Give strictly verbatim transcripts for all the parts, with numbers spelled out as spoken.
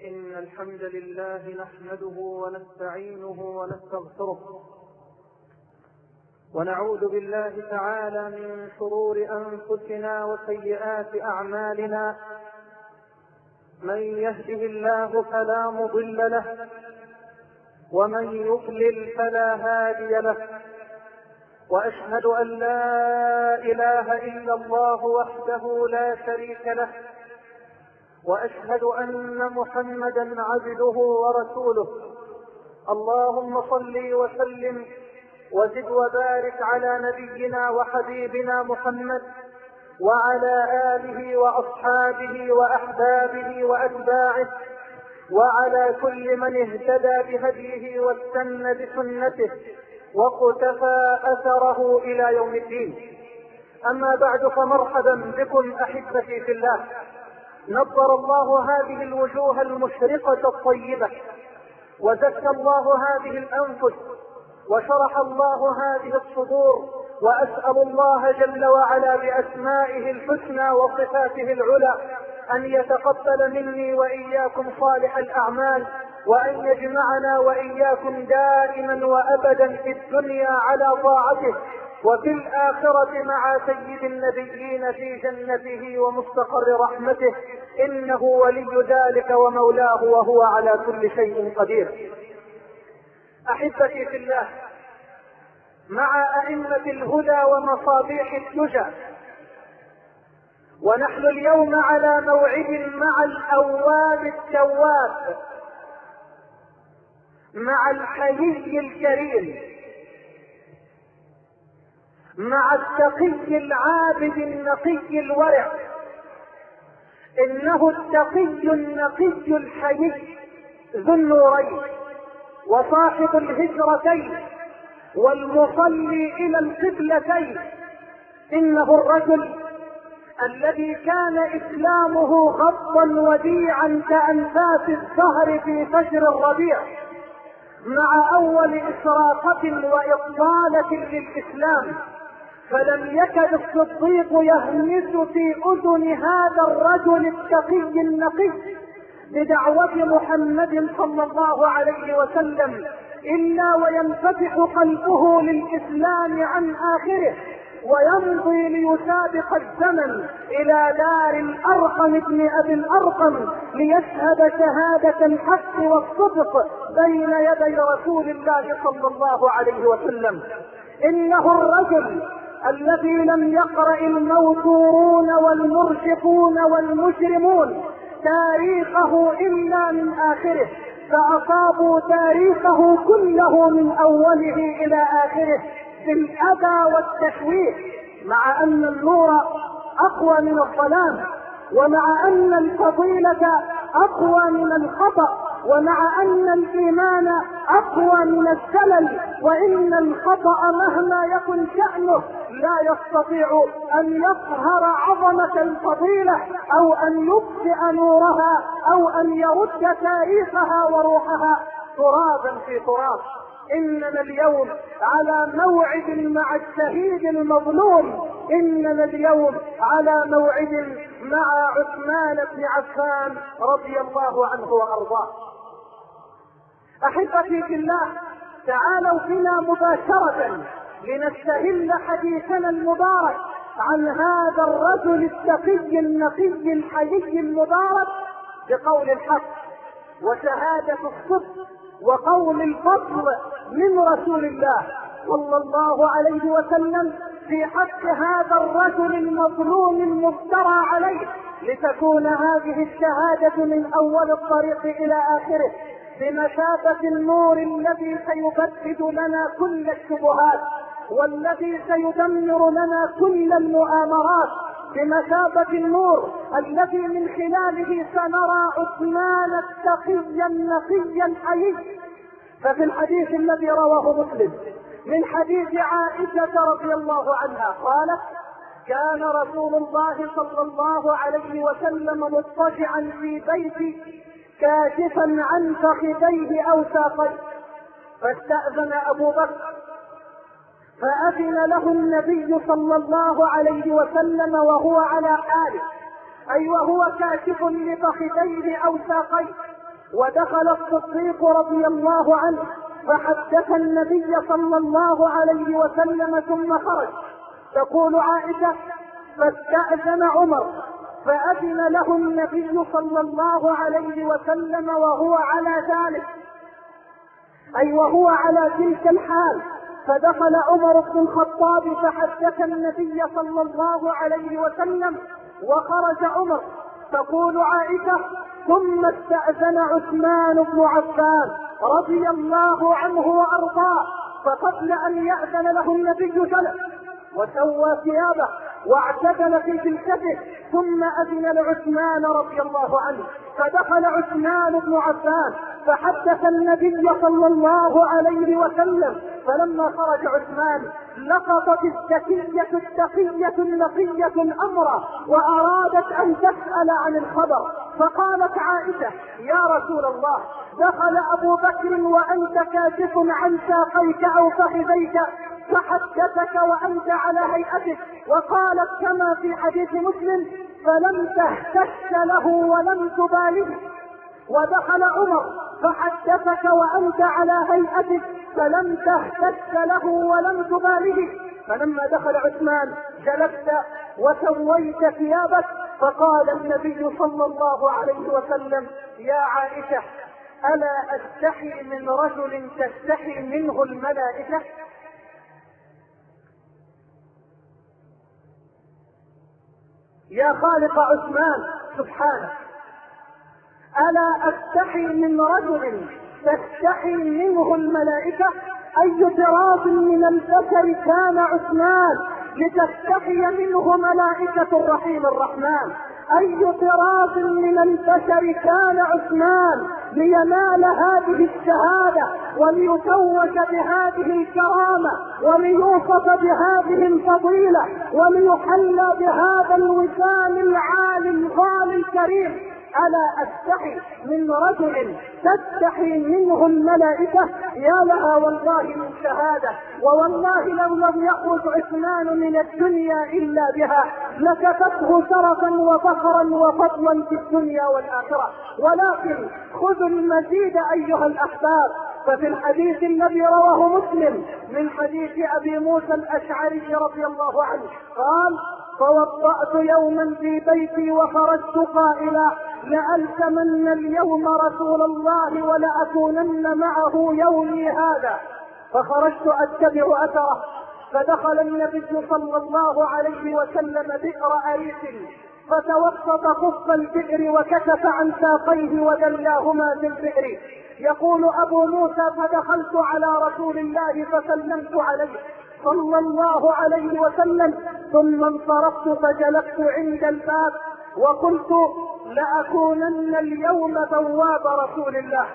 إن الحمد لله نحمده ونستعينه ونستغفره ونعوذ بالله تعالى من شرور أنفسنا وسيئات أعمالنا. من يهده الله فلا مضل له ومن يضلل فلا هادي له، وأشهد أن لا إله إلا الله وحده لا شريك له، وأشهد أن محمدا عبده ورسوله. اللهم صل وسلم وزد وبارك على نبينا وحبيبنا محمد وعلى آله وأصحابه وأحبابه وأتباعه وعلى كل من اهتدى بهديه واستنى بسنته واقتفى أثره إلى يوم الدين. أما بعد، فمرحبا بكم أحبتي في الله. نظر الله هذه الوجوه المشرقة الطيبة، وزكى الله هذه الأنفس، وشرح الله هذه الصدور، وأسأل الله جل وعلا بأسمائه الحسنى وصفاته العلى أن يتقبل مني وإياكم صالح الأعمال، وأن يجمعنا وإياكم دائما وأبدا في الدنيا على طاعته، وفي الآخرة مع سيد النبيين في جنته ومستقر رحمته، إنه ولي ذلك ومولاه وهو على كل شيء قدير. أحبتي في الله، مع أئمة الهدى ومصابيح الدجى، ونحن اليوم على موعد مع الأواب التواب، مع الحيي الكريم، مع التقي العابد النقي الورع. إنه التقي النقي الحيي ذو النورين وصاحب الهجرتين والمصلي إلى القبلتين. إنه الرجل الذي كان إسلامه غضا وديعا كأنفاس الزهر في فجر الربيع، مع أول إشراقة وإطلالة للإسلام، فلم يكد الصديق يهمس في أذن هذا الرجل التقي النقي بدعوة محمد صلى الله عليه وسلم إلا وينفتح قلبه للإسلام عن آخره، ويمضي ليسابق الزمن إلى دار الأرقم ابن أبي الأرقم ليشهد شهادة الحق والصدق بين يدي رسول الله صلى الله عليه وسلم. إنه الرجل الذي لم يقرأ الموتورون والمرشفون والمجرمون تاريخه إلا من آخره، فأصابوا تاريخه كله من أوله إلى آخره بالأذى والتشويه، مع أن النور أقوى من الظلام، ومع أن الفضيلة أقوى من الخطأ، ومع أن الإيمان أقوى من الزلل، وإن الخطأ مهما يكن شأنه لا يستطيع أن يظهر عظمة الفضيلة أو أن يطفئ نورها أو أن يرد تاريخها وروحها ترابا في تراب. إننا اليوم على موعد مع الشهيد المظلوم، إننا اليوم على موعد مع عثمان بن عفان رضي الله عنه وأرضاه. أحبتي في الله، تعالوا بنا مباشرة لنستهل حديثنا المبارك عن هذا الرجل التقي النقي الحيي المبارك بقول الحق وشهادة الصدق وقول الفضل من رسول الله صلى الله عليه وسلم في حق هذا الرجل المظلوم المفترى عليه، لتكون هذه الشهادة من أول الطريق إلى آخره بمثابة النور الذي سيبدد لنا كل الشبهات والذي سيدمر لنا كل المؤامرات، بمثابة النور الذي من خلاله سنرى عثمان التقي النقي الحيي. ففي الحديث الذي رواه مسلم من حديث عائشة رضي الله عنها قالت: كان رسول الله صلى الله عليه وسلم مضطجعا في بيتي كاشفا عن فخذيه أو ساقيه، فاستأذن أبو بكر فأذن له النبي صلى الله عليه وسلم وهو على حاله، أي وهو كاشف لفخذيه أو ساقيه، ودخل الصديق رضي الله عنه فحدث النبي صلى الله عليه وسلم ثم خرج. تقول عائشة: فاستأذن عمر فأذن له النبي صلى الله عليه وسلم وهو على ذلك، أي وهو على تلك الحال. فدخل عمر بن الخطاب فحدث النبي صلى الله عليه وسلم وخرج عمر. تقول عائشة: ثم استأذن عثمان بن عفان رضي الله عنه وأرضاه، فقبل أن يأذن له النبي جلس وسوى ثيابه واعتدل في جلسته، ثم أذن لعثمان رضي الله عنه. فدخل عثمان بن عفان فحدث النبي صلى الله عليه وسلم. فلما خرج عثمان لقطت الزكية التقية النقية الأمر وأرادت أن تسأل عن الخبر، فقالت عائشة: يا رسول الله، دخل أبو بكر وأنت كاشف عن ساقيك أو فخذيك فحدثك وأنت على هيئتك، وقالت كما في حديث مسلم: فلم تهتش له ولم تبالغ. ودخل عمر فحدثك وأنت على هيئتك فلم تهتش له ولم تبالغ. فلما دخل عثمان جلست وسويت ثيابك، فقال النبي صلى الله عليه وسلم: يا عائشة، ألا أستحي من رجل تستحي منه الملائكة؟ يا خالق عثمان سبحانه، ألا أستحي من رجل تستحي منه الملائكة؟ أي اعتراض من البشر كان عثمان لتستحي منه ملائكة الرحيم الرحمن؟ أي اعتراض من البشر كان عثمان لينال هذه الشهادة وليتوج بهذه الكرامة وليوصف بهذه الفضيلة وليحلى بهذا الوسام العالي الغالي الكريم؟ ألا أستحي من رجل تستحي منه الملائكة؟ يا لها والله من شهادة، ووالله لو لم يخرج عثمان من الدنيا إلا بها لكفته شرفا وفخرا وفضلا في الدنيا والآخرة. ولكن خذوا المزيد أيها الأحباب. ففي الحديث الذي رواه مسلم من حديث أبي موسى الأشعري رضي الله عنه قال: فوضأت يوما في بيتي وخرجت قائلا: لألزمن اليوم رسول الله ولأكونن معه يومي هذا. فخرجت أتبع أثره، فدخل النبي صلى الله عليه وسلم بئر أريس فتوسط خف البئر وكشف عن ساقيه ودلاهما في البئر. يقول أبو موسى: فدخلت على رسول الله فسلمت عليه صلى الله عليه وسلم، ثم انصرفت فجلست عند الباب وقلت: لأكونن اليوم بواب رسول الله.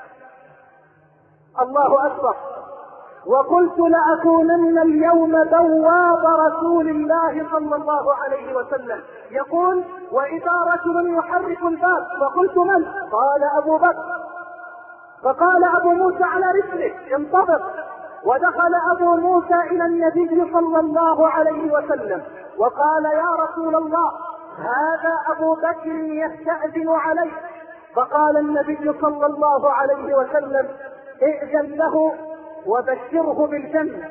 الله أكبر. وقلت: لأكونن اليوم بواب رسول الله صلى الله عليه وسلم. يقول: وإذا رجل يحرك الباب فقلت: من؟ قال: أبو بكر. فقال أبو موسى: على رسلك انتظر. ودخل أبو موسى إلى النبي صلى الله عليه وسلم وقال: يا رسول الله، هذا أبو بكر يستأذن عليك. فقال النبي صلى الله عليه وسلم: ائذن له وبشره بالجنة.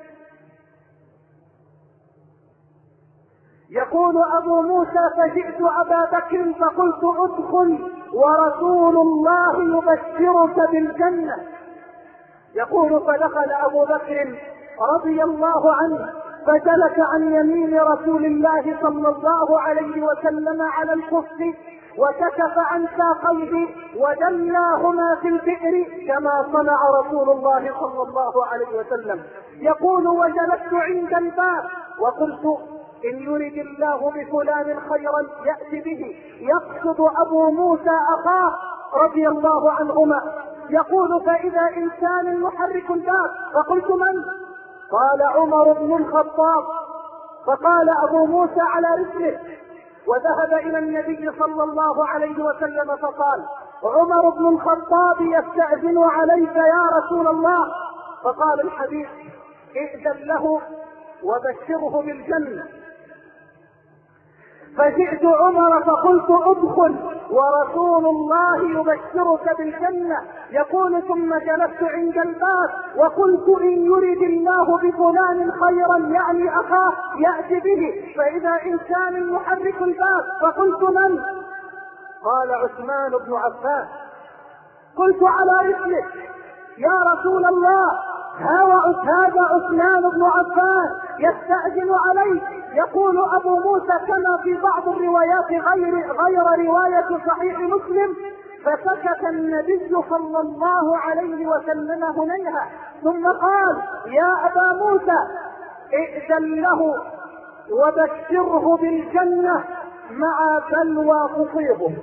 يقول أبو موسى: فجئت أبا بكر فقلت: ادخل ورسول الله يبشرك بالجنة. يقول: فدخل أبو بكر رضي الله عنه فجلس عن يمين رسول الله صلى الله عليه وسلم على الخف وكشف عن ساقيه ودلاهما في البئر كما صنع رسول الله صلى الله عليه وسلم. يقول: وجلست عند الباب وقلت: إن يرد الله بفلان خيرا يأتي به. يقصد أبو موسى أخاه رضي الله عنهما. يقول: فإذا إنسان يحرك الباب. فقلت: من؟ قال: عمر بن الخطاب. فقال أبو موسى: على رسله. وذهب إلى النبي صلى الله عليه وسلم فقال: عمر بن الخطاب يستأذن عليك يا رسول الله. فقال الحبيب: ائذن له وبشره بالجنة. فجئت عمر فقلت ادخل ورسول الله يبشرك بالجنة. يقول ثم جلست عند الباب وقلت إن يرد الله بفلان خيرا يعني أخاه يأتي به، فإذا إنسان يحرك الباب فقلت من؟ قال عثمان بن عفان. قلت على رسلك يا رسول الله، هذا عثمان بن عفان يستأذن عليك. يقول أبو موسى كما في بعض الروايات غير, غير رواية صحيح مسلم: فسكت النبي صلى الله عليه وسلم هنيها ثم قال: يا أبا موسى ائذن له وبشره بالجنة مع بلوى تصيبه.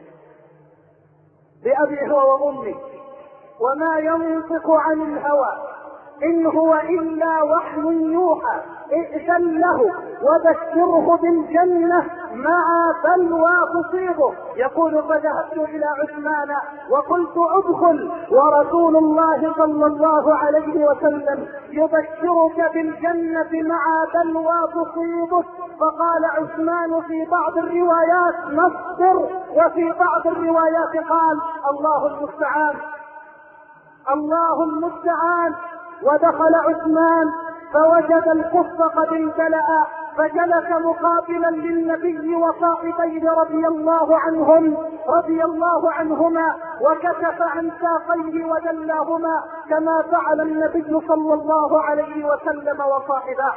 بأبي هو وأمي وما ينطق عن الهوى إن هو إلا وحي يوحى، ائذن له وبشره بالجنة مع بلوى تصيبه. يقول: فذهبت إلى عثمان وقلت ادخل ورسول الله صلى الله عليه وسلم يبشرك بالجنة مع بلوى تصيبه. فقال عثمان في بعض الروايات: نصبر، وفي بعض الروايات قال: الله المستعان الله المستعان. ودخل عثمان فوجد الكف قد امتلأ، فجلس مقابلا للنبي وصاحبيه رضي الله عنهم رضي الله عنهما، وكشف عن ساقيه ودلاهما كما فعل النبي صلى الله عليه وسلم وصاحباه.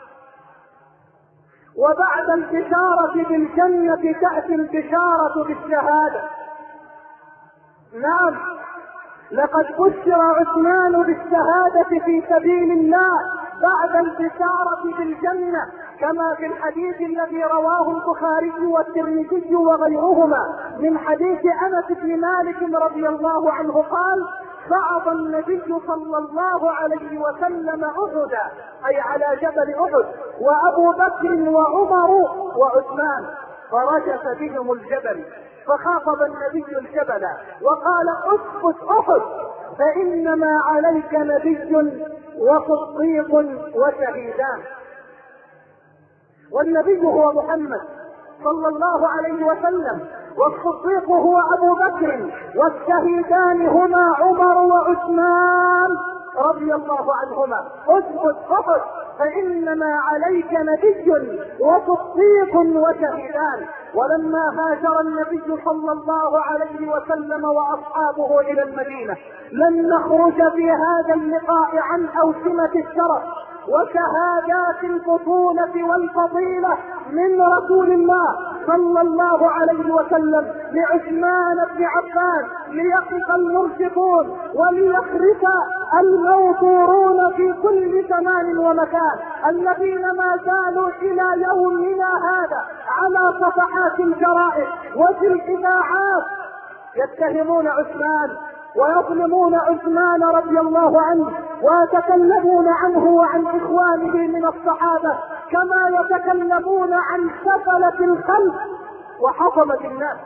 وبعد البشارة بالجنة تأتي البشارة بالشهادة. نعم، لقد بشر عثمان بالشهادة في سبيل الله بعد البشارة بالجنة، كما في الحديث الذي رواه البخاري والترمذي وغيرهما من حديث أنس بن مالك رضي الله عنه قال: صعد النبي صلى الله عليه وسلم أحدا، أي على جبل أحد، وأبو بكر وعمر وعثمان، فرجف بهم الجبل، فخاطب النبي الجبل وقال: اثبت أحد فإنما عليك نبي وصديق وشهيدان. والنبي هو محمد صلى الله عليه وسلم، والصديق هو أبو بكر، والشهيدان هما عمر وعثمان رضي الله عنهما. اثبت أحد فإنما عليك نبي وصديق وشهيدان. ولما هاجر النبي صلى الله عليه وسلم وأصحابه إلى المدينة لن نخرج في هذا اللقاء عن أوسمة الشرف وشهادات البطولة والفضيلة من رسول الله صلى الله عليه وسلم لعثمان بن عفان، ليقف المرشدون وليخرف الموضورون في كل زمان ومكان، الذين ما زالوا إلى يومنا هذا على صفحات الجرائد وفي الإذاعات يتهمون عثمان ويظلمون عثمان رضي الله عنه، ويتكلمون عنه وعن إخوانه من الصحابة كما يتكلمون عن سفلة الخلق وحطمة الناس.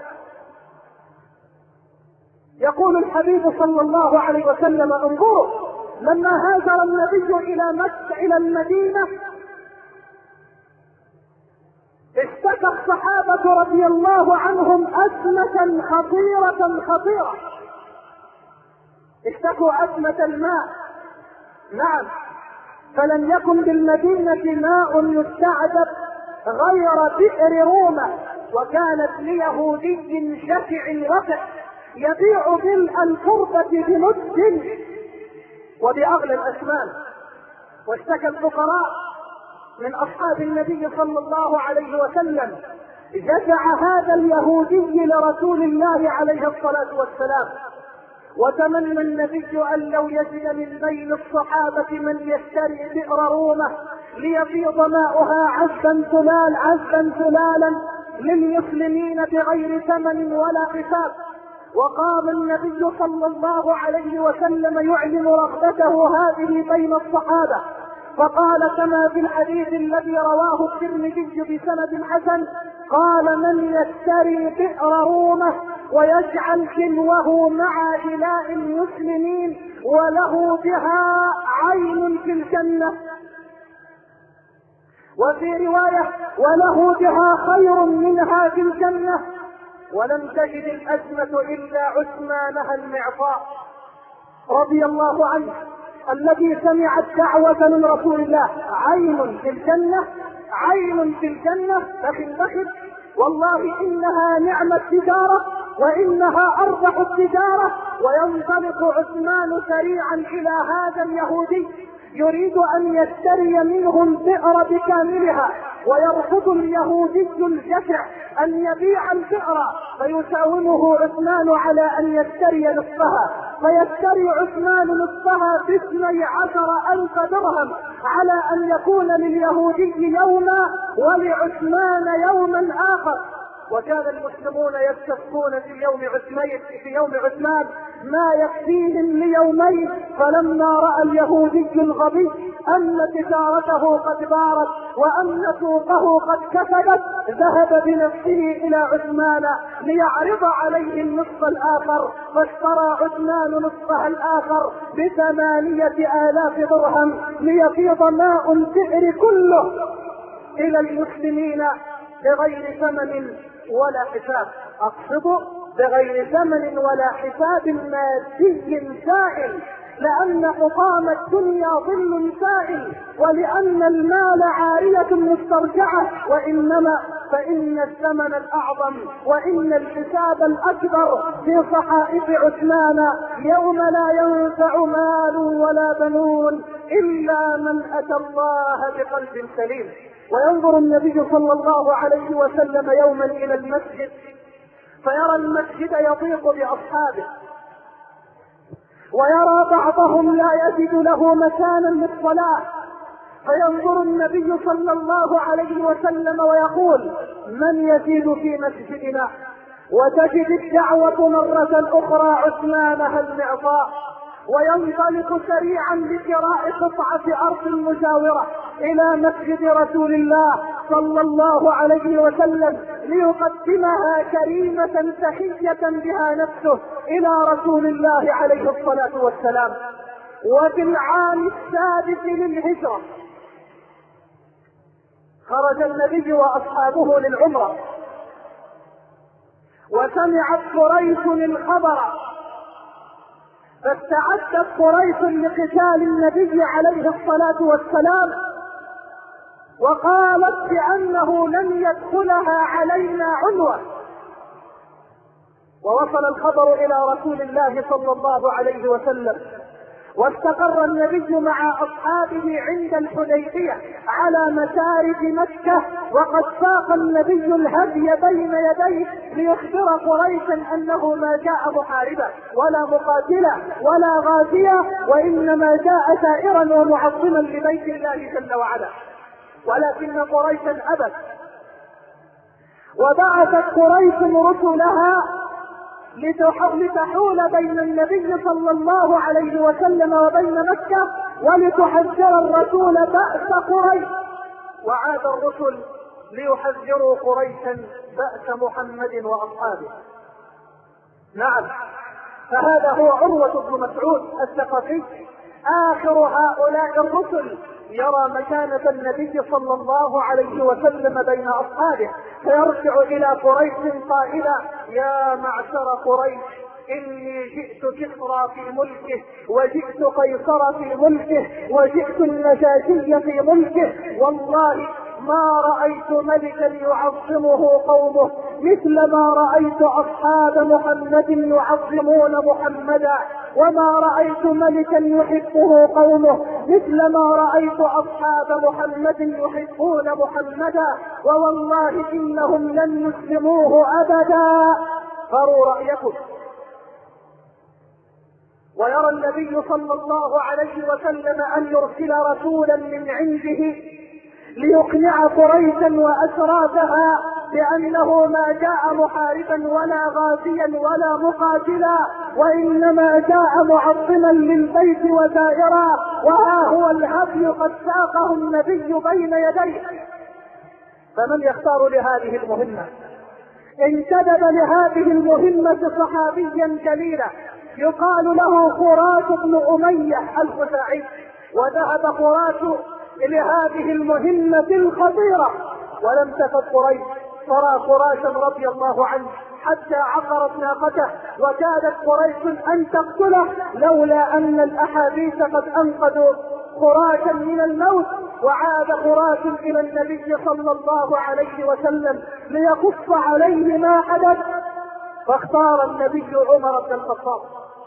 يقول الحبيب صلى الله عليه وسلم: انظروا، لما هاجر النبي إلى مكة إلى المدينة اشتكى الصحابة رضي الله عنهم أزمة خطيرة خطيرة، اشتكوا أزمة الماء. نعم، فلم يكن بالمدينة ماء يستعذب غير بئر رومة، وكانت ليهودي شفع رفع يبيع ملء الكربة بمد وبأغلى الأثمان. واشتكى الفقراء من أصحاب النبي صلى الله عليه وسلم، جزع هذا اليهودي لرسول الله عليه الصلاة والسلام، وتمنى النبي أن لو يجد من بين الصحابة من يشتري بئر رومة ليفيض ماؤها عذبا ثلال عذبا ثلالا للمسلمين بغير ثمن ولا حساب. وقام النبي صلى الله عليه وسلم يعلن رغبته هذه بين الصحابة، فقال كما في الحديث الذي رواه الترمذي بسند حسن: قال: من يشتري بئر رومة ويجعل كنوه مع إله المسلمين وله بها عين في الجنة. وفي رواية وله بها خير منها في الجنة. ولم تجد الأزمة إلا عثمانها المعطاء رضي الله عنه الذي سمع الدعوة من رسول الله: عين في الجنة، عين في الجنة، بخل بخل، والله إنها نعمة التجارة وإنها أربح التجارة. وينطلق عثمان سريعا إلى هذا اليهودي يريد أن يشتري منه البئر بكاملها، ويرفض اليهودي الجشع أن يبيع البئر، فيساومه عثمان على أن يشتري نصفها، فيشتري عثمان نصفها باثني عشر ألف درهم على أن يكون لليهودي يوما ولعثمان يوما آخر. وكان المسلمون يستسقون في يوم عثمان في يوم عثمان ما يكفيهم ليومين، فلما رأى اليهودي الغبي أن تجارته قد بارت وأن سوقه قد كسبت ذهب بنفسه إلى عثمان ليعرض عليه النصف الآخر، فاشترى عثمان نصفها الآخر بثمانية آلاف درهم ليفيض ماء البئر كله إلى المسلمين بغير ثمن ولا حساب. أقصد بغير ثمن ولا حساب مادي سائل، لأن حطام الدنيا ظل سائل، ولأن المال عارية مسترجعة، وإنما فإن الثمن الأعظم وإن الحساب الأكبر في صحائف عثمان يوم لا ينفع مال ولا بنون إلا من أتى الله بقلب سليم. وينظر النبي صلى الله عليه وسلم يوما إلى المسجد فيرى المسجد يضيق بأصحابه، ويرى بعضهم لا يجد له مكانا للصلاة، فينظر النبي صلى الله عليه وسلم ويقول: من يزيد في مسجدنا؟ وتجد الدعوة مرة أخرى عثمانها المعطاء، وينطلق سريعا لشراء قطعة أرض مجاورة إلى مسجد رسول الله صلى الله عليه وسلم ليقدمها كريمة تحية بها نفسه إلى رسول الله عليه الصلاة والسلام. وفي العام السادس للهجرة خرج النبي وأصحابه للعمرة، وسمعت قريش الخبر، فاستعدت قريش لقتال النبي عليه الصلاة والسلام، وقالت بأنه لن يدخلها علينا عنوة. ووصل الخبر إلى رسول الله صلى الله عليه وسلم، واستقر النبي مع أصحابه عند الحديبية على مسارج مكة، وقد ساق النبي الهدي بين يديه ليخبر قريشا أنه ما جاء محاربا ولا مقاتلا ولا غازيا، وإنما جاء سائرا ومعظما لبيت الله جل وعلا. ولكن قريشا أبت، وبعثت قريش رسلها لتحول بين النبي صلى الله عليه وسلم وبين مكة ولتحذر الرسول بأس قريش. وعاد الرسل ليحذروا قريشا بأس محمد وأصحابه. نعم، فهذا هو عروة بن مسعود الثقفي آخر هؤلاء الرسل، يرى مكانة النبي صلى الله عليه وسلم بين أصحابه، فيرجع إلى قريش قائلا: يا معشر قريش، إني جئت كسرى في ملكه، وجئت قيصر في ملكه، وجئت النجاشي في ملكه، والله ما رأيت ملكا يعظمه قومه مثل ما رأيت أصحاب محمد يعظمون محمدا، وما رأيت ملكا يحبه قومه مثل ما رأيت أصحاب محمد يحبون محمدا، ووالله إنهم لن يسلموه أبدا. فروا رأيكم. ويرى النبي صلى الله عليه وسلم أن يرسل رسولا من عنده ليقنع قريشا وأشرافها بأنه ما جاء محاربا ولا غازيا ولا مقاتلا، وإنما جاء معظما للبيت وزائرا، وها هو الهدي قد ساقه النبي بين يديه. فمن يختار لهذه المهمة؟ انتدب لهذه المهمة صحابيا جليلا يقال له خراش بن أمية الخزاعي، وذهب خراش لهذه المهمة الخطيرة. ولم تكن قريش ترى قراشا رضي الله عنه حتى عقرت ناقته، وكادت قريش ان تقتله لولا ان الاحاديث قد انقذوا قراشا من الموت. وعاد قراش الى النبي صلى الله عليه وسلم ليقص عليه ما حدث، فاختار النبي عمر بن الخطاب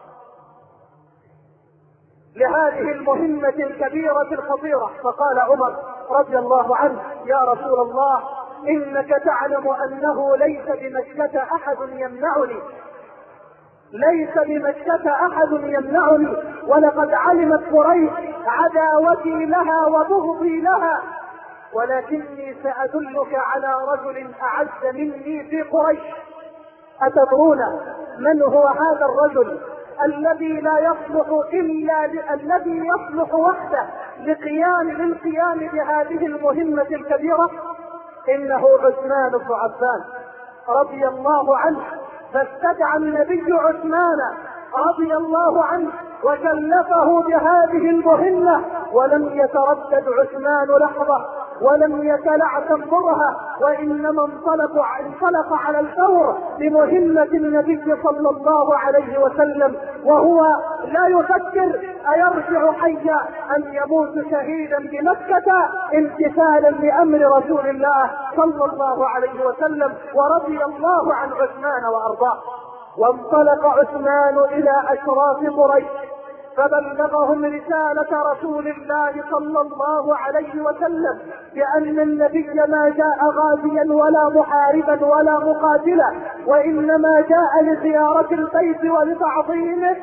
لهذه المهمة الكبيرة الخطيرة. فقال عمر رضي الله عنه: يا رسول الله، إنك تعلم أنه ليس بمكة أحد يمنعني، ليس بمكة أحد يمنعني، ولقد علمت قريش عداوتي لها وبغضي لها، ولكني سأدلك على رجل أعز مني في قريش. أتدرون من هو هذا الرجل الذي لا يصلح إلا ل... الذي يصلح وحده لقيام للقيام بهذه المهمة الكبيرة؟ إنه عثمان بن عفان رضي الله عنه. فاستدعى النبي عثمان رضي الله عنه وكلفه بهذه المهمة، ولم يتردد عثمان لحظة ولم يتلعثم برها، وإنما انطلق انطلق على الفور بمهمة النبي صلى الله عليه وسلم، وهو لا يفكر أيرجع حيا أن يموت شهيدا بمكة امتثالا لأمر رسول الله صلى الله عليه وسلم. ورضي الله عن عثمان وأرضاه. وانطلق عثمان إلى أشراف قريش فبلغهم رسالة رسول الله صلى الله عليه وسلم بأن النبي ما جاء غازيا ولا محاربا ولا مقاتلا، وإنما جاء لزيارة البيت ولتعظيمه.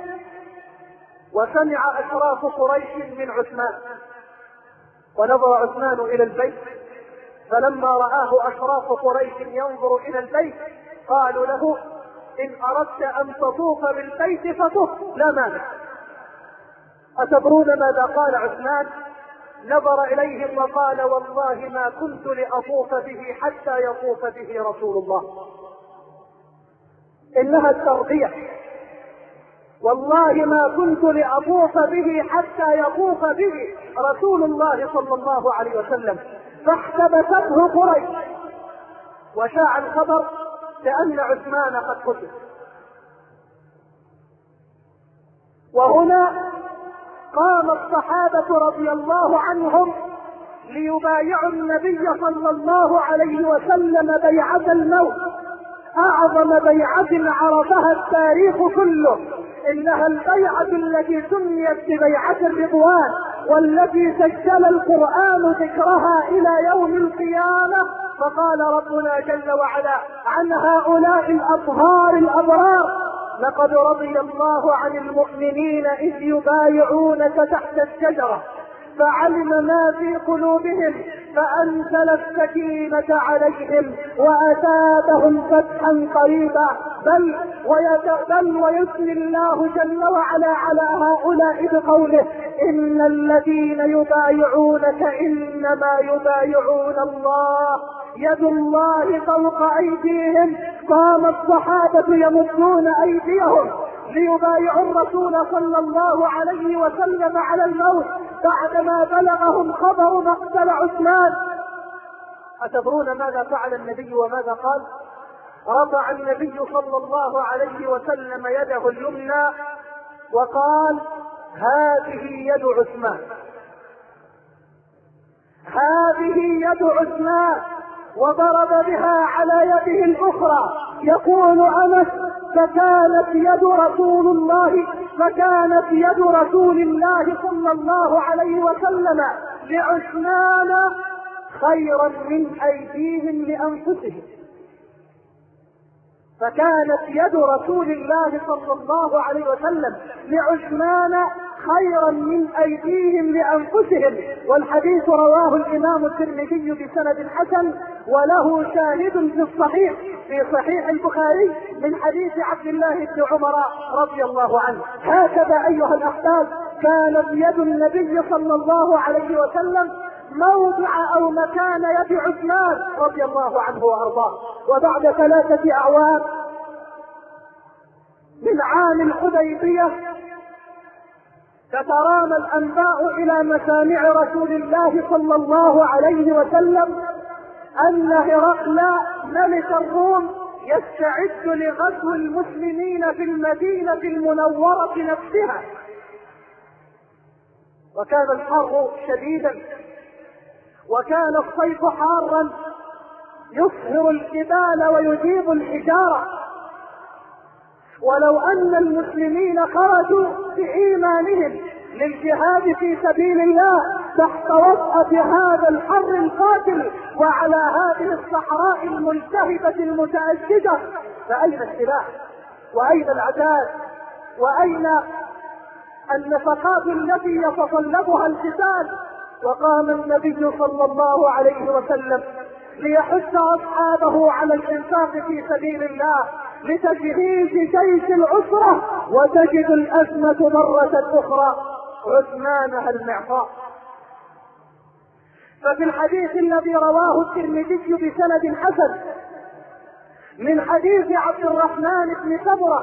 وسمع أشراف قريش من عثمان، ونظر عثمان إلى البيت، فلما رآه أشراف قريش ينظر إلى البيت قالوا له: إن أردت أن تطوف بالبيت فطف لا مانع. أتدرون ماذا قال عثمان؟ نظر إليهم وقال: والله ما كنت لأطوف به حتى يطوف به رسول الله. إنها التربية. والله ما كنت لأطوف به حتى يطوف به رسول الله صلى الله عليه وسلم. فاحتبسته قريش وشاع الخبر كأن عثمان قد قتل. وهنا قام الصحابة رضي الله عنهم ليبايعوا النبي صلى الله عليه وسلم بيعة الموت، أعظم بيعة عرفها التاريخ كله. إنها البيعة التي سميت ببيعة الرضوان، والتي سجل القرآن ذكرها إلى يوم القيامة. فقال ربنا جل وعلا عن هؤلاء الأطهار الأبرار: لقد رضي الله عن المؤمنين إذ يبايعونك تحت الشجرة فعلم ما في قلوبهم فأنزل السكينة عليهم وأثابهم فتحا قريبا. بل بل ويثني الله جل وعلا على هؤلاء بقوله: إن الذين يبايعونك إنما يبايعون الله يد الله فوق أيديهم. قام الصحابة يمدون أيديهم ليبايعوا الرسول صلى الله عليه وسلم على الموت بعدما بلغهم خبر مقتل عثمان. أتدرون ماذا فعل النبي وماذا قال؟ رفع النبي صلى الله عليه وسلم يده اليمنى وقال: هذه يد عثمان، هذه يد عثمان، وضرب بها على يده الأخرى. يقول أنس: فكانت يد رسول الله فكانت يد رسول الله صلى الله عليه وسلم لعثمان خيرا من أيديهم لأنفسهم. فكانت يد رسول الله صلى الله عليه وسلم لعثمان خيرا من أيديهم لأنفسهم. والحديث رواه الإمام الترمذي بسند حسن، وله شاهد في الصحيح في صحيح البخاري من حديث عبد الله بن عمر رضي الله عنه. هكذا أيها الأحباب كانت يد النبي صلى الله عليه وسلم موضع أو مكان يد عثمان رضي الله عنه وأرضاه. وبعد ثلاثة أعوام من عام الحديبية تترامى الأنباء إلى مسامع رسول الله صلى الله عليه وسلم أن هرقل ملك الروم يستعد لغزو المسلمين في المدينة المنورة نفسها، وكان الحر شديدا وكان الصيف حارا يصهر الجبال ويجيب الحجارة، ولو أن المسلمين خرجوا بإيمانهم للجهاد في سبيل الله تحت وطأة هذا الحر القاتل وعلى هذه الصحراء الملتهبة المتأججة، فأين السلاح وأين العتاد وأين النفقات التي يتطلبها القتال؟ وقام النبي صلى الله عليه وسلم ليحث أصحابه على الإنفاق في سبيل الله لتجهيز جيش العسرة، وتجد الأزمة مرة أخرى عثمانها المعطاء. ففي الحديث الذي رواه الترمذي بسند حسن من حديث عبد الرحمن بن سبرة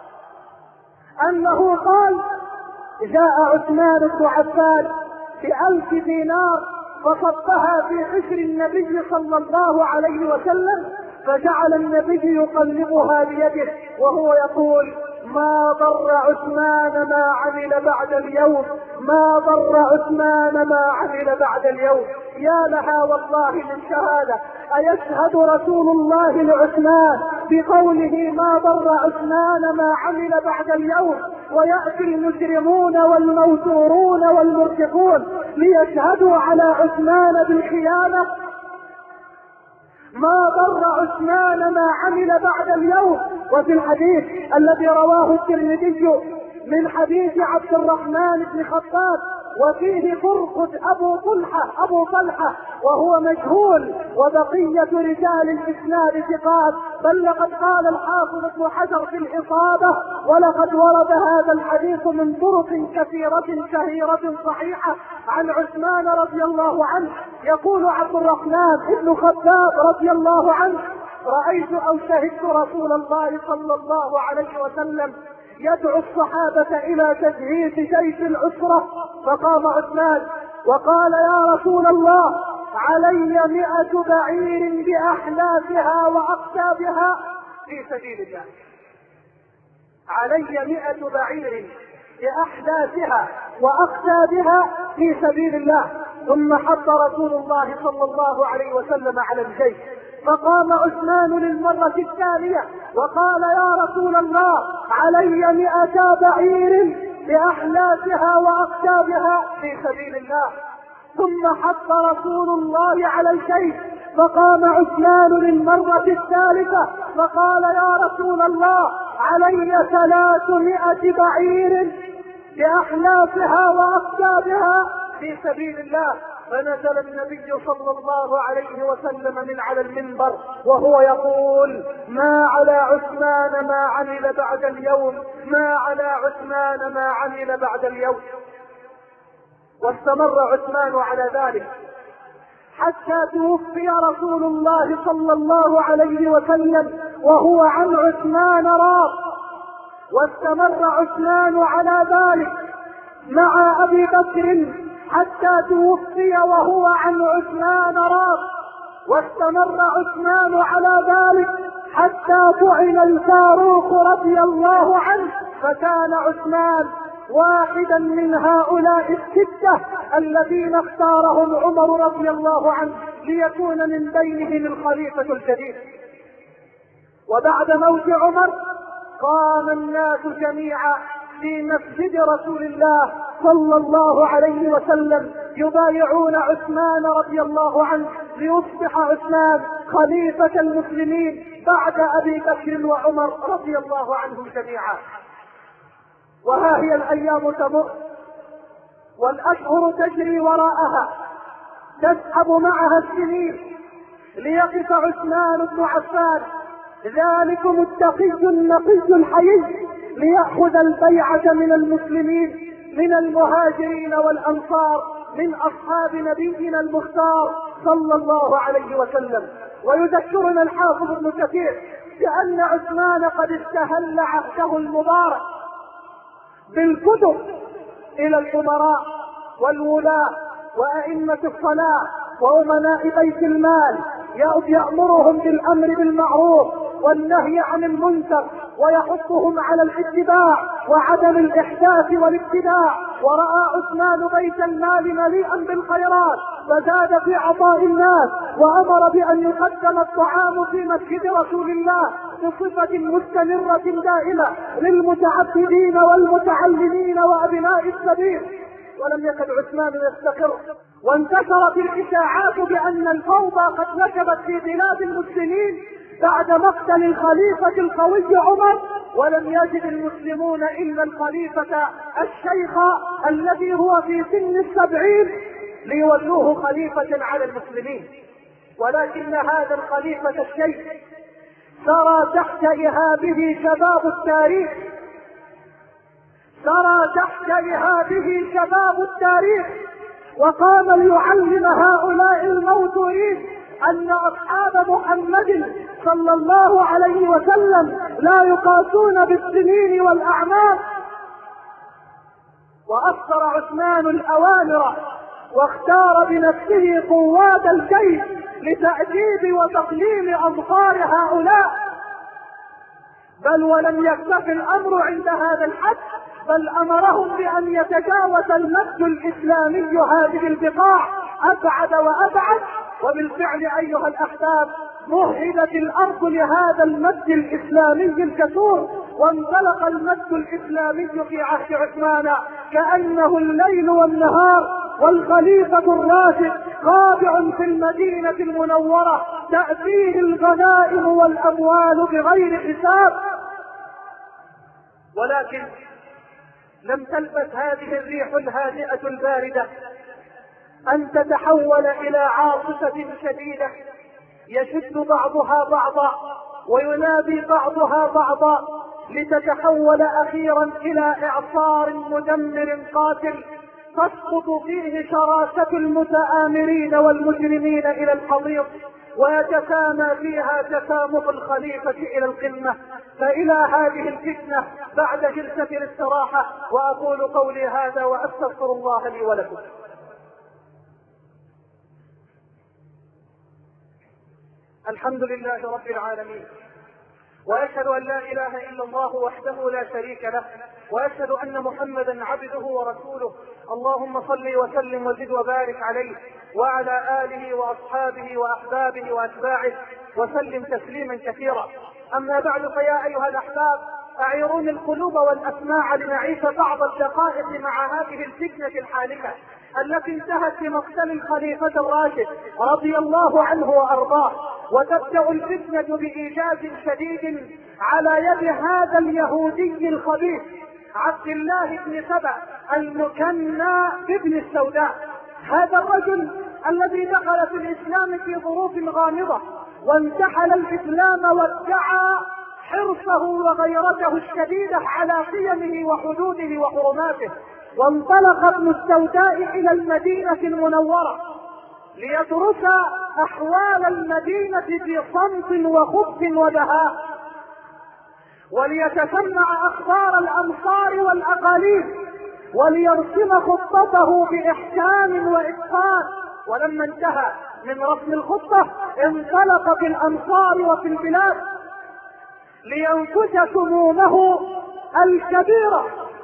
أنه قال: جاء عثمان بن عفان بألف دينار فصبها في حجر النبي صلى الله عليه وسلم، فجعل النبي يقلبها بيده وهو يقول: ما ضر عثمان ما عمل بعد اليوم، ما ضر عثمان ما عمل بعد اليوم. يا لها والله من شهادة، أيشهد رسول الله لعثمان بقوله ما ضر عثمان ما عمل بعد اليوم، ويأتي المجرمون والموتورون والمرتقون ليشهدوا على عثمان بالخيانة؟ ما ضر عثمان ما عمل بعد اليوم. وفي الحديث الذي رواه الترمذي من حديث عبد الرحمن بن خطاب وفيه فرقد أبو طلحة أبو طلحة وهو مجهول، وبقية رجال الإسناد ثقات، بل لقد قال الحافظ ابن حجر في الإصابة: ولقد ورد هذا الحديث من طرق كثيرة شهيرة صحيحة عن عثمان رضي الله عنه. يقول عبد الرحمن بن خطاب رضي الله عنه: رأيت أو شهدت رسول الله صلى الله عليه وسلم يدعو الصحابة إلى تجهيز جيش العسرة، فقام عثمان وقال: يا رسول الله، علي مئة بعير بأحلافها وأقتابها في سبيل الله، علي مئة بعير بأحلافها وأقتابها في سبيل الله. ثم حض رسول الله صلى الله عليه وسلم على الجيش، فقام عثمان للمرة الثانية وقال: يا رسول الله، علي مئة بعير بأحلافها وأقتابها في سبيل الله. ثم حض رسول الله على الجيش، فقام عثمان للمرة الثالثة فقال: يا رسول الله، علي ثلاثمائة بعير بأحلافها وأقتابها في سبيل الله. فنزل النبي صلى الله عليه وسلم من على المنبر وهو يقول: ما على عثمان ما عمل بعد اليوم، ما على عثمان ما عمل بعد اليوم. واستمر عثمان على ذلك حتى توفي رسول الله صلى الله عليه وسلم وهو عن عثمان راض. واستمر عثمان على ذلك مع أبي بكر حتى توفي وهو عن عثمان راض. واستمر عثمان على ذلك حتى طعن الفاروق رضي الله عنه، فكان عثمان واحدا من هؤلاء الستة الذين اختارهم عمر رضي الله عنه ليكون من بينهم الخليفة الجديد. وبعد موت عمر قام الناس جميعا في مسجد رسول الله صلى الله عليه وسلم يبايعون عثمان رضي الله عنه ليصبح عثمان خليفة المسلمين بعد أبي بكر وعمر رضي الله عنهم جميعا. وها هي الأيام تمر والأشهر تجري وراءها، تسحب معها السنين ليقف عثمان بن عفان ذلكم التقي النقي الحيي ليأخذ البيعة من المسلمين، من المهاجرين والأنصار، من أصحاب نبينا المختار صلى الله عليه وسلم. ويذكرنا الحافظ ابن كثير بأن عثمان قد استهل عهده المبارك بالكتب إلى الأمراء والولاة وأئمة الصلاة وأمناء بيت المال، يأمرهم بالأمر بالمعروف والنهي عن المنكر ويحثهم على الاتباع وعدم الإحداث والابتداع. ورأى عثمان بيت المال مليئا بالخيرات فزاد في عطاء الناس، وأمر بأن يقدم الطعام في مسجد رسول الله بصفة مستمرة دائمة للمتعبدين والمتعلمين وأبناء السبيل. ولم يكن عثمان يستقر، وانتشرت الإشاعات بأن الفوضى قد نشبت في بلاد المسلمين بعد مقتل الخليفة القوي عمر، ولم يجد المسلمون إلا الخليفة الشيخ الذي هو في سن السبعين ليولوه خليفة على المسلمين. ولكن هذا الخليفة الشيخ سرى تحت إهابه شباب التاريخ، سرى تحت إهابه شباب التاريخ، وقام ليعلم هؤلاء الموتورين أن أصحاب محمد صلى الله عليه وسلم لا يقاسون بالسنين والأعمار. وأصدر عثمان الأوامر واختار بنفسه قواد الجيش لتأديب وتقليم أظفار هؤلاء. بل ولم يكتف الأمر عند هذا الحد، بل أمرهم بأن يتجاوز المجد الإسلامي هذه البقاع أبعد وأبعد. وبالفعل أيها الأحباب مهدت الأرض لهذا المجد الإسلامي الكثور، وانطلق المجد الإسلامي في عهد عثمان كأنه الليل والنهار، والخليفة الراشد قابع في المدينة المنورة تأتيه الغنائم والأموال بغير حساب. ولكن لم تلبث هذه الريح الهادئة الباردة أن تتحول إلى عاصفة شديدة يشد بعضها بعضا وينادي بعضها بعضا، لتتحول أخيرا إلى إعصار مدمر قاتل تسقط فيه شراسة المتآمرين والمجرمين إلى الحضيض، ويتسامى فيها تسامح الخليفة إلى القمة. فإلى هذه الفتنة بعد جلسة الاستراحة، وأقول قولي هذا وأستغفر الله لي ولكم. الحمد لله رب العالمين، وأشهد أن لا إله إلا الله وحده لا شريك له، وأشهد أن محمدا عبده ورسوله. اللهم صل وسلم وزد وبارك عليه وعلى آله وأصحابه وأحبابه وأتباعه وسلم تسليما كثيرا. أما بعد، فيا أيها الأحباب أعيروني القلوب والأسماع لنعيش بعض الدقائق مع هذه الفتنة الحالكة التي انتهت بمقتل الخليفة الراشد رضي الله عنه وأرضاه. وتبدأ الفتنة بإيجاز شديد على يد هذا اليهودي الخبيث عبد الله بن سبأ المكنى بابن السوداء. هذا الرجل الذي دخل في الإسلام في ظروف غامضة وانتحل الإسلام وادعى حرصه وغيرته الشديدة على قيمه وحدوده وحرماته، وانطلق ابن السوداء إلى المدينة المنورة ليدرس أحوال المدينة في صمت وخبث ودهاء، وليتسمع أخبار الأمصار والأقاليم، وليرسم خطته بإحكام وإتقان. ولما انتهى من رسم الخطة انطلق في الأمصار وفي البلاد لينكش سمومه الكبيرة.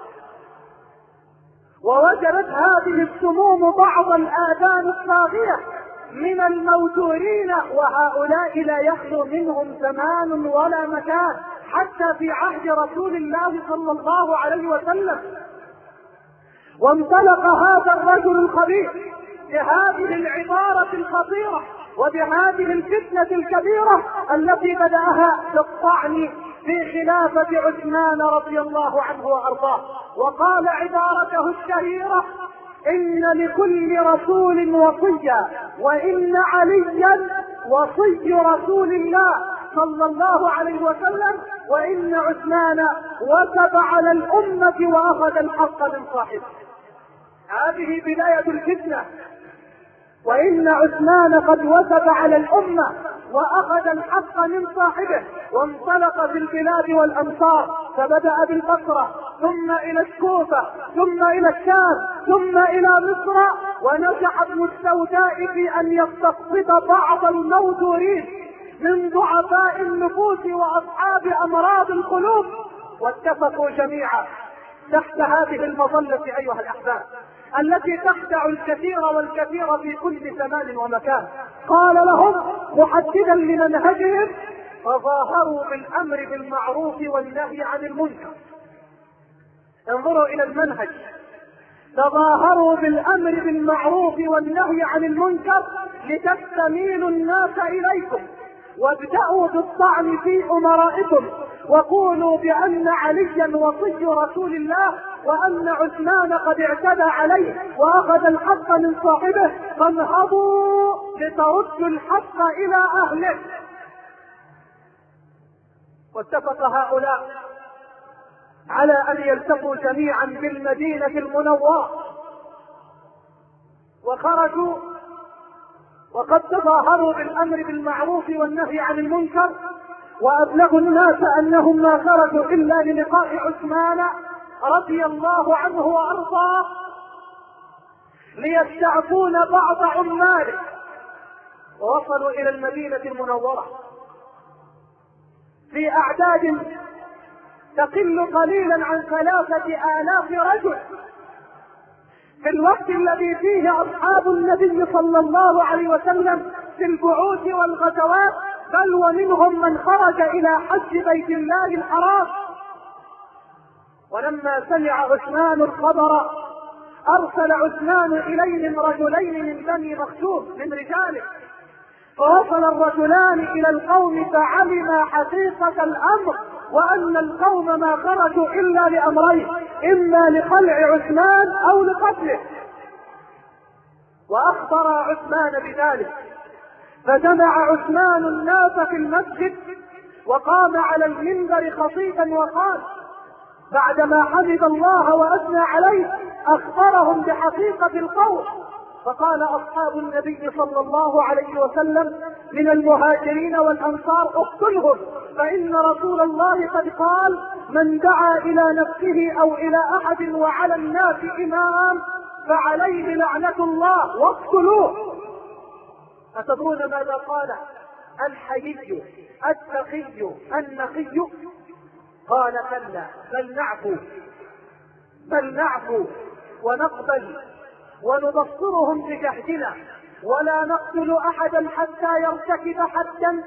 ووجدت هذه السموم بعض الآذان الصاغية من الموتورين، وهؤلاء لا يخلو منهم زمان ولا مكان حتى في عهد رسول الله صلى الله عليه وسلم. وانطلق هذا الرجل الخبيث بهذه العبارة الخطيرة وبهذه الفتنة الكبيرة التي بدأها بالطعن في خلافة عثمان رضي الله عنه وأرضاه، وقال عبارته الشهيرة: إن لكل رسول وصيا، وإن عليا وصي رسول الله صلى الله عليه وسلم، وإن عثمان وثب على الأمة وأخذ الحق من صاحبه. هذه بداية الفتنة. وإن عثمان قد وثب على الأمة وأخذ الحق من صاحبه وانطلق في البلاد والأمصار، فبدأ بالبصرة ثم إلى الكوفة ثم إلى الشام ثم إلى مصر، ونجح ابن السوداء في أن يستقصد بعض الموزورين من ضعفاء النفوس وأصحاب أمراض القلوب، واتفقوا جميعا تحت هذه المظلة أيها الأحباب التي تخدع الكثير والكثير في كل زمان ومكان. قال لهم محددا لمنهجهم: تظاهروا بالأمر بالمعروف والنهي عن المنكر. انظروا إلى المنهج، تظاهروا بالأمر بالمعروف والنهي عن المنكر لتستميلوا الناس إليكم، وابدأوا بالطعن في أمرائكم، وقولوا بأن عليا وصي رسول الله وأن عثمان قد اعتدى عليه وأخذ الحق من صاحبه، فانهضوا لتردوا الحق إلى أهله. واتفق هؤلاء على أن يلتقوا جميعا بالمدينة المنورة، وخرجوا وقد تظاهروا بالأمر بالمعروف والنهي عن المنكر، وأبلغوا الناس أنهم ما خرجوا إلا للقاء عثمان رضي الله عنه وأرضاه ليستعفون بعض عماله. ووصلوا إلى المدينة المنورة في أعداد تقل قليلا عن ثلاثة آلاف رجل، في الوقت الذي فيه أصحاب النبي صلى الله عليه وسلم في البعوث والغزوات، بل ومنهم من خرج إلى حج بيت الله الحرام. ولما سمع عثمان الخبر أرسل عثمان إليهم رجلين من بني مخزوم من رجاله، فوصل الرجلان إلى القوم فعلما حقيقة الأمر، وأن القوم ما خرجوا إلا لأمرين: إما لخلع عثمان أو لقتله. وأخبر عثمان بذلك، فجمع عثمان الناس في المسجد وقام على المنبر خطيبا وقال بعدما حمد الله وأثنى عليه أخبرهم بحقيقة القول، فقال أصحاب النبي صلى الله عليه وسلم من المهاجرين والأنصار: اقتلهم، فإن رسول الله قد قال: من دعا إلى نفسه أو إلى أحد وعلى الناس إمام فعليه لعنة الله، واقتلوه. أتدرون ماذا قال الحيي التقي النقي؟ قال: كلا، بل نعفو بل نعفو ونقبل ونبصرهم بجهدنا، ولا نقتل أحدا حتى يرتكب حدا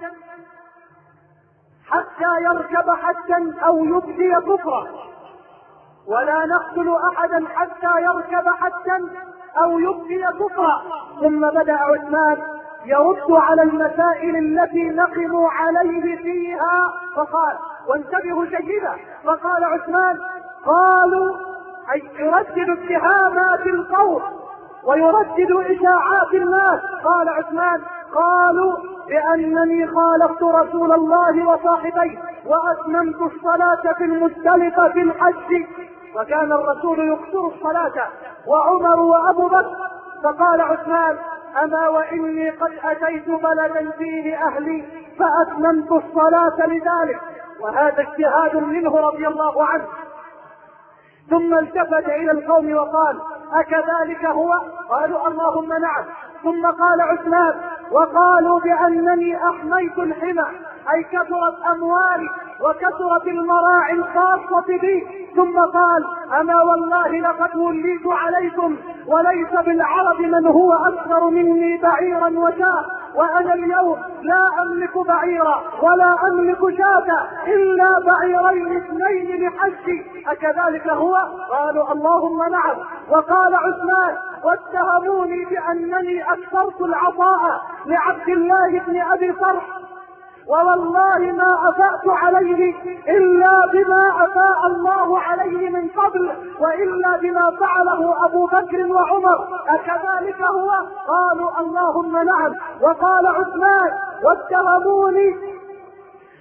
حتى يركب حدا أو يبدي كفرا، ولا نقتل أحدا حتى يركب حدا أو يبدي كفرا. ثم بدأ عثمان يرد على المسائل التي نقموا عليه فيها، فقال، وانتبهوا جيدا، فقال عثمان: قالوا، أي يردد اتهامات القوم ويردد إشاعات الناس. قال عثمان: قالوا بأنني خالفت رسول الله وصاحبيه وأتممت الصلاة في المزدلفة في الحج، وكان الرسول يقصر الصلاة وعمر وأبو بكر. فقال عثمان: أما وإني قد أتيت بلدا فيه أهلي فأتممت الصلاة لذلك. وهذا اجتهاد منه رضي الله عنه. ثم التفت إلى القوم وقال: أكذلك هو؟ قالوا: اللهم نعم. ثم قال عثمان: وقالوا بأنني أحميت الحمى، أي كثرت أموالي وكثرت المراعي الخاصة بي. ثم قال: أما والله لقد وليت عليكم وليس بالعرب من هو أكثر مني بعيرا وشاة، وأنا اليوم لا أملك بعيرا ولا أملك شاة إلا بعيرين اثنين لحجي، أكذلك هو؟ قالوا: اللهم نعم. وقال عثمان: واتهموني بأنني أكثرت العطاء لعبد الله بن أبي صرح، ووالله ما أفأت عليه إلا بما أفاء الله عليه من قبل، وإلا بما فعله أبو بكر وعمر، أكذلك هو؟ قالوا: اللهم نعم. وقال عثمان: واتهموني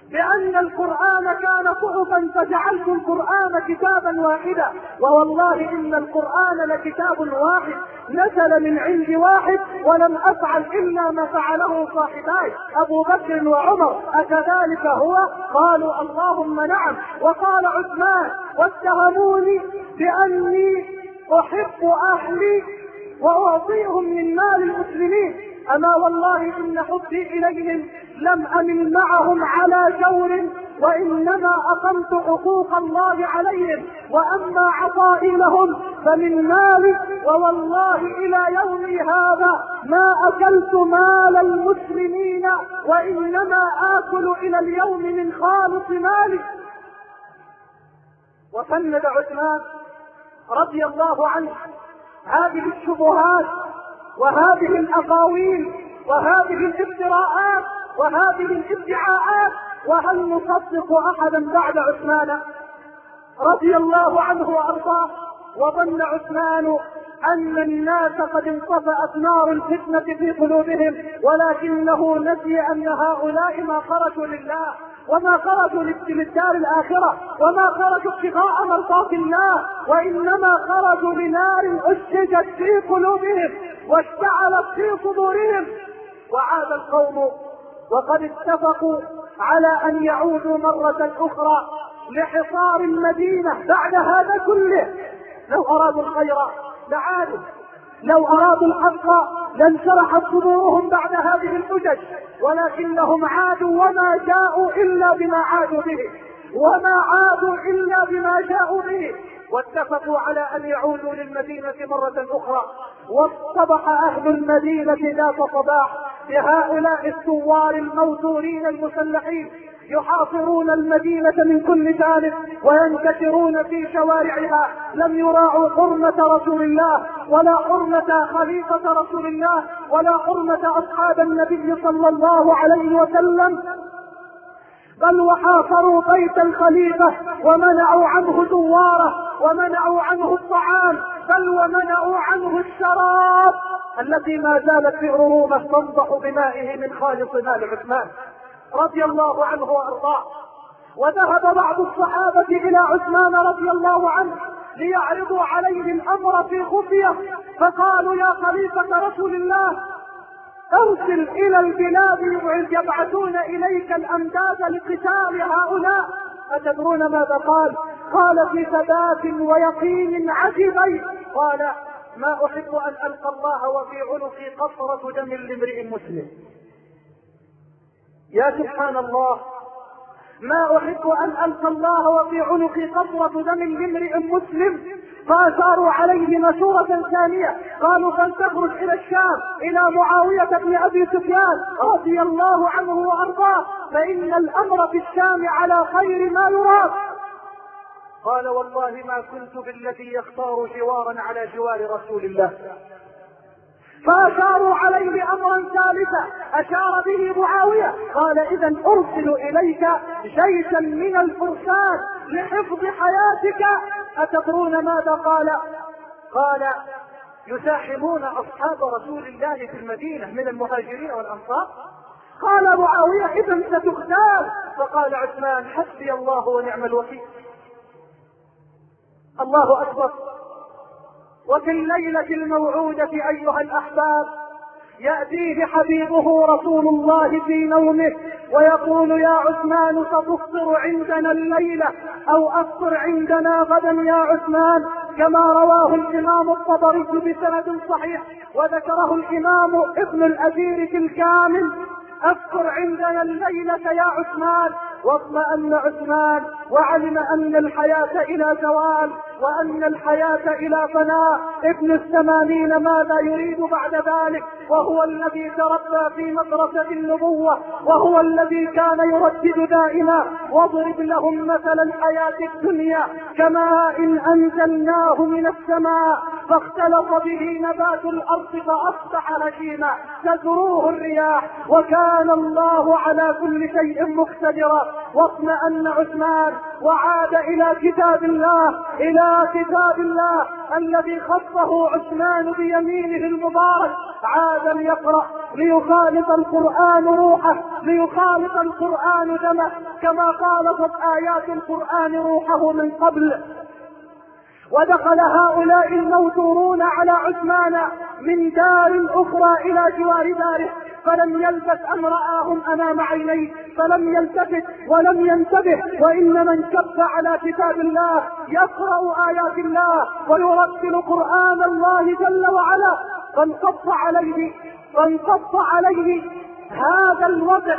بأن القرآن كان صحفا فجعلت القرآن كتابا واحدا، ووالله إن القرآن لكتاب واحد نزل من عند واحد، ولم أفعل إلا ما فعله صاحباي أبو بكر وعمر، أكذلك هو؟ قالوا اللهم نعم. وقال عثمان: واتهموني بأني أحب أهلي وأعطيهم من مال المسلمين، أما والله إن حبي إليهم لم أمل معهم على جور، وإنما أقمت حقوق الله عليهم، وأما عطائي لهم فمن مالي، ووالله إلى يومي هذا ما أكلت مال المسلمين، وإنما آكل إلى اليوم من خالص مالي. وفند عثمان رضي الله عنه هذه الشبهات وهذه الأقاويل وهذه الافتراءات وهذه الادعاءات، وهل نصدق أحدا بعد عثمان رضي الله عنه وأرضاه؟ وظن عثمان أن الناس قد انطفأت نار الفتنة في قلوبهم، ولكنه نسي أن هؤلاء ما خرجوا لله، وما خرجوا للدار الآخرة، وما خرجوا ابتغاء مرضات الله، وإنما خرجوا لنار أشجت في قلوبهم واشتعلت في صدورهم. وعاد القوم وقد اتفقوا على أن يعودوا مرة أخرى لحصار المدينة بعد هذا كله. لو أرادوا الخير لعادوا، لو أرادوا الحق لانشرحت صدورهم بعد هذه الحجج، ولكنهم عادوا وما جاءوا إلا بما عادوا به، وما عادوا إلا بما جاءوا به، واتفقوا على أن يعودوا للمدينة مرة أخرى. واصطبح أهل المدينة ذات صباح بهؤلاء الثوار الموزونين المسلحين يحاصرون المدينة من كل جانب وينكسرون في شوارعها، لم يراعوا حرمة رسول الله ولا حرمة خليفة رسول الله ولا حرمة أصحاب النبي صلى الله عليه وسلم، بل وحاصروا بيت الخليفة ومنعوا عنه دواره ومنعوا عنه الطعام، بل ومنعوا عنه الشراب التي ما زالت بئر رومة تنضح بمائه من خالص مال عثمان رضي الله عنه وارضاه. وذهب بعض الصحابة الى عثمان رضي الله عنه ليعرضوا عليه الامر في خفية، فقالوا: يا خليفة رسول الله، ارسل الى البلاد يبعثون اليك الامداد لقتال هؤلاء. أتدرون ماذا قال؟ قال في ثبات ويقين عجيبين، قال: ما احب ان القى الله وفي عنقي قطرة دم لامرئ مسلم. يا سبحان الله، ما احب ان القى الله وفي عنقي قطرة دم لامرئ مسلم. فاشاروا عليه مشورة ثانية، قالوا: فلتخرج الى الشام الى معاوية بن ابي سفيان رضي الله عنه وارضاه، فان الامر في الشام على خير ما يرام. قال: والله ما كنت بالذي يختار جوارا على جوار رسول الله. فاشاروا عليه امرا ثالثا اشار به معاوية، قال: اذا ارسل اليك جيشا من الفرسان لحفظ حياتك. أتدرون ماذا قال؟ قال: يزاحمون اصحاب رسول الله في المدينة من المهاجرين والانصار. قال معاوية: اذا ستختار. فقال عثمان: حسبي الله ونعم الوكيل. الله اكبر. وفي الليلة الموعودة أيها الأحباب يأتيه حبيبه رسول الله في نومه ويقول: يا عثمان، ستفطر عندنا الليلة أو أفطر عندنا غدا يا عثمان، كما رواه الإمام الطبري بسند صحيح وذكره الإمام ابن الأثير في الكامل. أفطر عندنا الليلة يا عثمان. واطمأن عثمان وعلم أن الحياة إلى زوال وأن الحياة إلى فناء. ابن الثمانين ماذا يريد بعد ذلك وهو الذي تربى في مدرسة النبوة، وهو الذي كان يردد دائما: واضرب لهم مثل الحياة الدنيا كماء إن أنزلناه من السماء فاختلط به نبات الأرض فأصبح هشيما تذروه الرياح وكان الله على كل شيء مقتدرا. واطمأن عثمان وعاد إلى كتاب الله إلى كتاب الله الذي خصه عثمان بيمينه المبارك عاد ليقرأ ليخالط القرآن روحه، ليخالط القرآن دمه، كما خالطت آيات القرآن روحه من قبل. ودخل هؤلاء الموتورون على عثمان من دار أخرى إلى جوار داره، فلم يلبث أن رآهم أمام عينيه، فلم يلتفت ولم ينتبه، وإنما انكب على كتاب الله يقرأ آيات الله ويرتل قرآن الله جل وعلا. فانقض عليه فانقض عليه هذا الوضع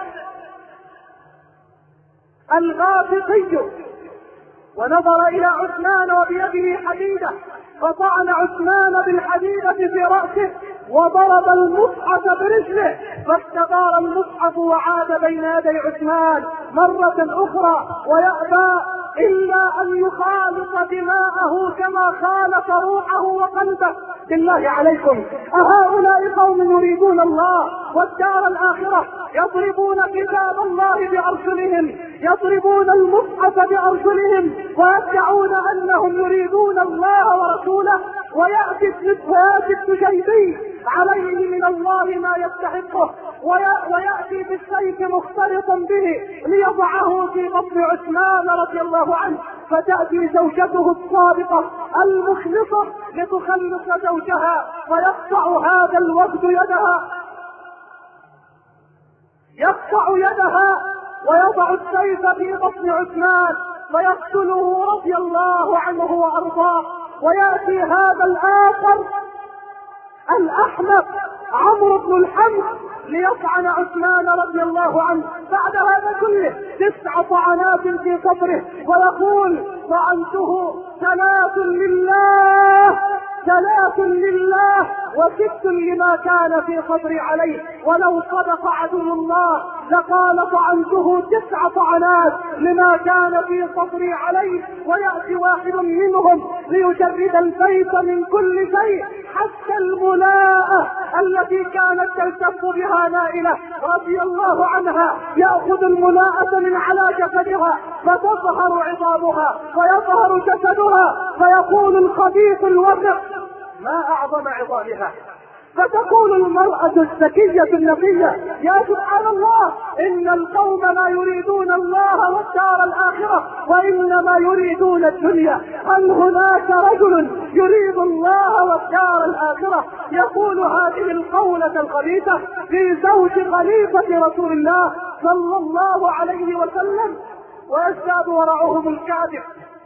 الغافقي، ونظر إلى عثمان وبيده حديدة، فطعن عثمان بالحديدة في رأسه وضرب المصحف برجله، فاستدار المصحف وعاد بين يدي عثمان مرة أخرى، ويأبى إلا أن يخالط دماءه كما خالط روحه وقلبه. بالله عليكم، أهؤلاء قوم يريدون الله والدار الآخرة، يضربون كتاب الله بأرجلهم، يضربون المصحف بأرجلهم، ويدعون أنهم يريدون الله ورسوله، ويأتي التجيبي عليه من الله ما يستحقه، ويأتي بالسيف مختلطا به ليضعه في بطن عثمان رضي الله عنه، فتأتي زوجته الصادقة المخلصة لتخلص زوجها، ويقطع هذا الوفد يدها يقطع يدها ويضع السيف في بطن عثمان ويقتله رضي الله عنه وأرضاه. ويأتي هذا الآخر الأحمق عمرو بن الحمص ليطعن عثمان رضي الله عنه بعد هذا كله تسع طعنات في صدره، ويقول: طعنته ثلاث لله ثلاث لله وست لما كان في صدري عليه، ولو صدق عدو الله لقال طعنته تسع طعنات لما كان في صدري عليه. ويأتي واحد منهم ليجرد البيت من كل شيء حتى الملاءة التي كانت تلتف بها نائلة رضي الله عنها، يأخذ الملاءة من على جسدها فتظهر عظامها ويظهر جسدها، فيقول الخبيث الوثق: ما أعظم عظامها. فتقول المرأة الذكية النقية: يا سبحان الله، إن القوم لا يريدون الله والدار الآخرة وإنما يريدون الدنيا. هل هناك رجل يريد الله والدار الآخرة يقول هذه القولة الخبيثة في زوج خليفة رسول الله صلى الله عليه وسلم؟ ويزداد ورعهم الكاذب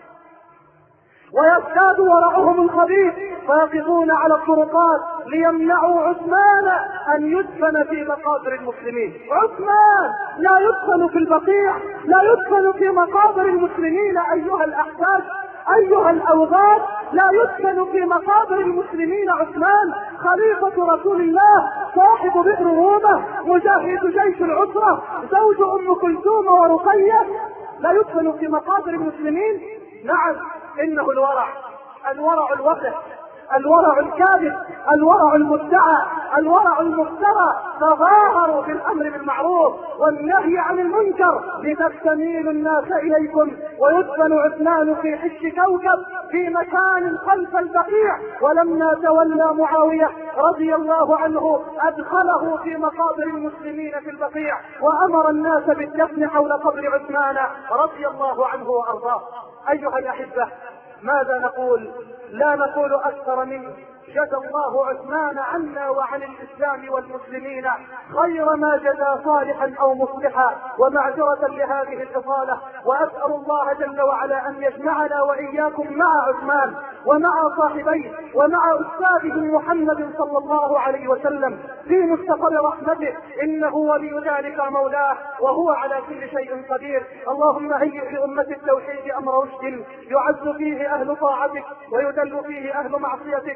ويزداد ورعهم الخبيث، فيقفون على الطرقات ليمنعوا عثمان أن يدفن في مقابر المسلمين. عثمان لا يدفن في البقيع، لا يدفن في مقابر المسلمين أيها الأحداث، أيها الأوغاد، لا يدفن في مقابر المسلمين عثمان خليفة رسول الله، صاحب بئر رومة، مجاهد جيش العسرة، زوج أم كلثوم ورقية، لا يدفن في مقابر المسلمين. نعم، إنه الورع، الورع الوقح، الورع الكاذب، الورع المدعى، الورع المفترى، تظاهروا بالامر بالمعروف والنهي عن المنكر لتستميل الناس اليكم. ويدفن عثمان في حش كوكب في مكان خلف البقيع، ولما تولى معاوية رضي الله عنه ادخله في مقابر المسلمين في البقيع، وامر الناس بالدفن حول قبر عثمان رضي الله عنه وارضاه. ايها الاحبة، ماذا نقول؟ لا نقول اكثر من جزى الله عثمان عنا وعن الاسلام والمسلمين خير ما جزى صالحا او مصلحا، ومعذرة لهذه الاطالة، واسأل الله جل وعلا ان يجمعنا واياكم مع عثمان ومع صاحبيه ومع استاذه محمد صلى الله عليه وسلم في مستقر رحمته، انه ولي ذلك مولاه وهو على كل شيء قدير. اللهم هيئ لأمة التوحيد امر رشد يعز فيه اهل طاعتك ويذل فيه اهل معصيتك.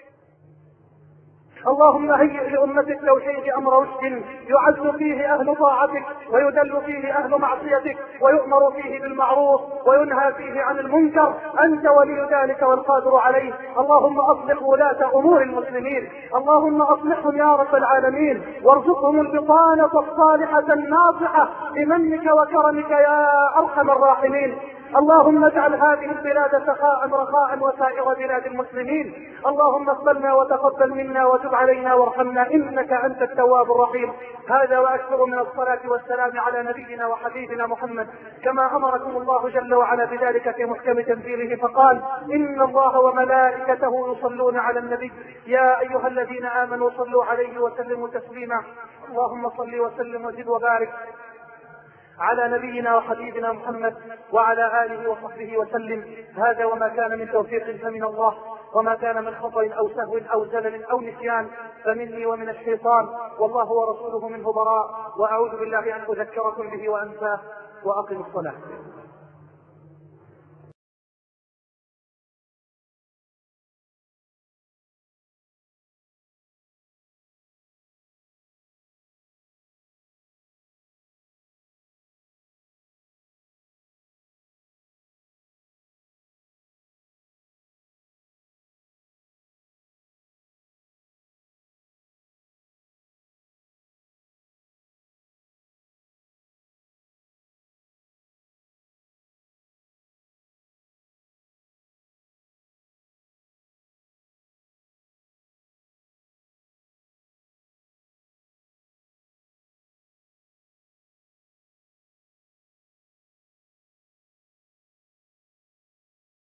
اللهم هيئ لأمة التوحيد أمر رشد يعز فيه أهل طاعتك ويذل فيه أهل معصيتك، ويؤمر فيه بالمعروف وينهى فيه عن المنكر، أنت ولي ذلك والقادر عليه. اللهم أصلح ولاة أمور المسلمين، اللهم أصلحهم يا رب العالمين، وارزقهم البطانة الصالحة الناصحة بمنك وكرمك يا أرحم الراحمين. اللهم اجعل هذه البلاد سخاء رخاء وسائر بلاد المسلمين. اللهم اقبلنا وتقبل منا وتب تب علينا وارحمنا إنك أنت التواب الرحيم. هذا وأكثر من الصلاة والسلام على نبينا وحبيبنا محمد كما أمركم الله جل وعلا بذلك في محكم تنزيله فقال: إن الله وملائكته يصلون على النبي يا أيها الذين آمنوا صلوا عليه وسلموا تسليما. اللهم صل وسلم وزد وبارك على نبينا وحبيبنا محمد وعلى آله وصحبه وسلم. هذا وما كان من توفيق فمن الله، وما كان من خطأ أو سهو أو زلل أو نسيان فمني ومن الشيطان، والله ورسوله منه براء. وأعوذ بالله أن أذكركم به وأنساه. وأقم الصلاة.